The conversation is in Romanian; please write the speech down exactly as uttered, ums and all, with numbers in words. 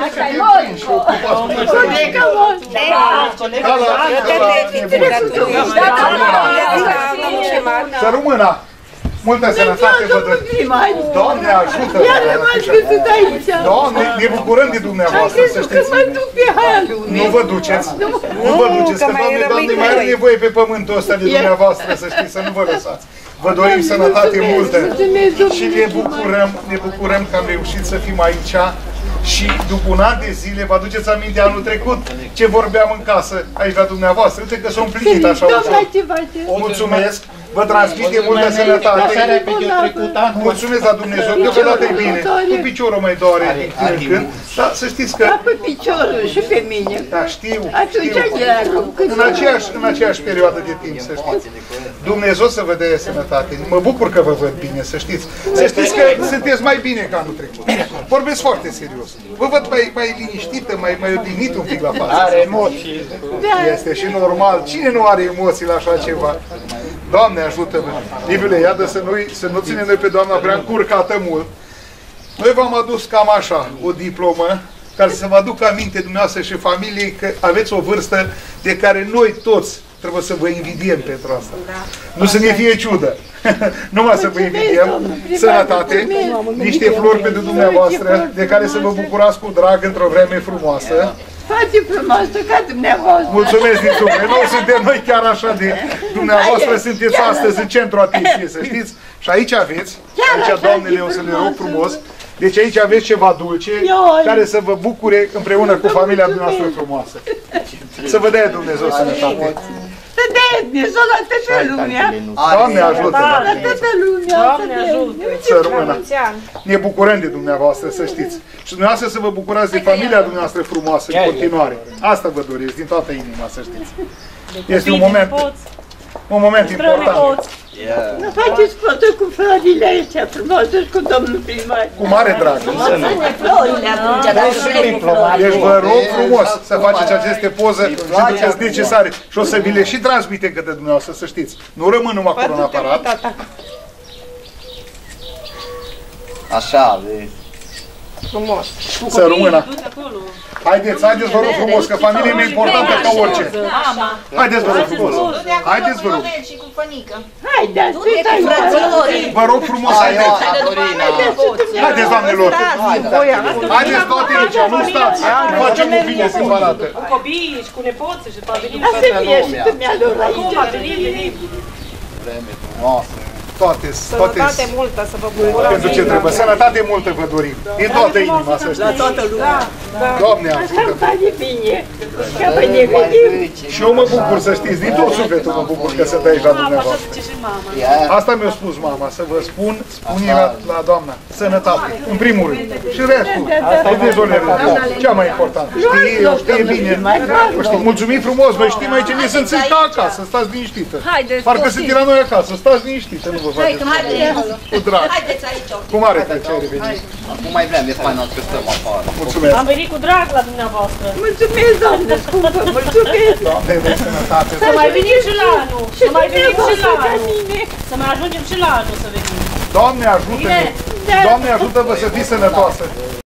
suntem prinși, ocupați cu Colega voastră! Să rămână! Multă sănătate vă dă! Doamne ajută! Iar m-ați găsit aici! Doamne, ne bucurăm de dumneavoastră, să știți! Mă duc pe haia lui! Nu vă duceți! Nu vă duceți, că Doamne, Doamne, mai are nevoie pe pământul ăsta de dumneavoastră, să știți, să nu vă lăsați! Vă dorim sănătate multă și ne bucurăm, ne bucurăm că am reușit să fim aici și după un an de zile, vă aduceți aminte anul trecut ce vorbeam în casă aici la dumneavoastră, uite că s-o împlinit așa ușor. Mulțumesc, vă transmite multă sănătate, mulțumesc la Dumnezeu, deocamdată e bine, cu piciorul mai doare din când în când, dar să știți că... Da, pe piciorul și pe mine. Da, știu, Atunci știu, în aceeași, în aceeași perioadă de timp, să știți. Dumnezeu să vă dea sănătate, mă bucur că vă văd bine, să știți. Să știți că sunteți mai bine ca anul trecut. Vorbesc foarte serios. Vă văd mai, mai liniștită, mai, mai odinit un pic la față. Are emoții. Este și normal. Cine nu are emoții la așa ceva? Doamne ajută-vă! Liviule, iată să nu, să nu ținem noi pe doamna prea încurcată mult. Noi v-am adus cam așa o diplomă care să vă aducă aminte dumneavoastră și familiei că aveți o vârstă de care noi toți trebuie să vă invidiem pentru asta. Nu să ne fie ciudă. Numai să vă invidiem sănătate, niște flori pentru dumneavoastră de care să vă bucurați cu drag într-o vreme frumoasă. Face frumoasă ca dumneavoastră. Mulțumesc din suflet. Nu suntem noi chiar așa de dumneavoastră, sunteți astăzi în centru atenției, să știți. Și aici aveți, aici doamnele o să le rog frumos, deci aici aveți ceva dulce care să vă bucure împreună cu familia dumneavoastră frumoasă. Să vă dea Dumnezeu sănătate. Să dea Dumnezeu la toată lumea. Doamne ajută! La toată lumea. Doamne ajută! Să rămână! Ne bucurăm de dumneavoastră, să știți. Și dumneavoastră să vă bucurați de familia dumneavoastră frumoasă în continuare. Asta vă doresc, din toată inima, să știți. Este un moment, un moment important. Nu faceți foto cu florile aici frumoase și cu domnul primar. Cu mare drag. Florile atunci, dar deci vă rog frumos să faceți aceste poze, sunteți necesare. Și o să vi le și transmitem către dumneavoastră, să știți. Nu rămân numai acolo în aparat. Așa, vezi. Frumos. Să rămână. Haideți, haideți, vă rog frumos, că familia e mai importantă ca orice. Haideți, vă rog frumos. Haideți, vă rog. Haideți, vă rog frumos, haideți. Haideți, doamnelor. Haideți toate aici, nu stați. Facem o bine separată. Cu copiii și cu nepoții și venim să fie și dumnealor aici. Venim, venim. Vreme frumoasă. Toate, toate. Sănătate multă să vă bucurați. Pentru ce trebuie. Sănătate multă vă dorim. Din toată inima, să știți. La toată lumea. Doamne Așa ajută. îmi face bine. Că vă ne vedem. Și eu mă bucur, să știți, din tot sufletul mă bucur că sunt aici la dumneavoastră. Asta mi-a spus mama, să vă spun, spune la, la doamna, sănătate, în primul rând. Și restul, e dezolere, cea mai importantă. Știe, o știe bine. O știe. Mulțumim frumos, noi știm aici, ne sunt ca acasă, stați liniștită. Parcă sunt la noi acasă, stați liniștită, nu vă faceți. Cu drag. Cu mare plăcere veniți. Acum mai vrem, e fain că stăm afară. Mulțumesc. Am venit cu drag la dumneavoastră. Mulțumesc, doamne, scumpă, mulțumesc. Doamne, de sănătate. Să mai venim și la anul. Și Să mai venim și la ca anul. mine. Să mai ajungem și la anul să venim. Doamne ajută-vă! Doamne ajută-vă să fiți sănătoasă!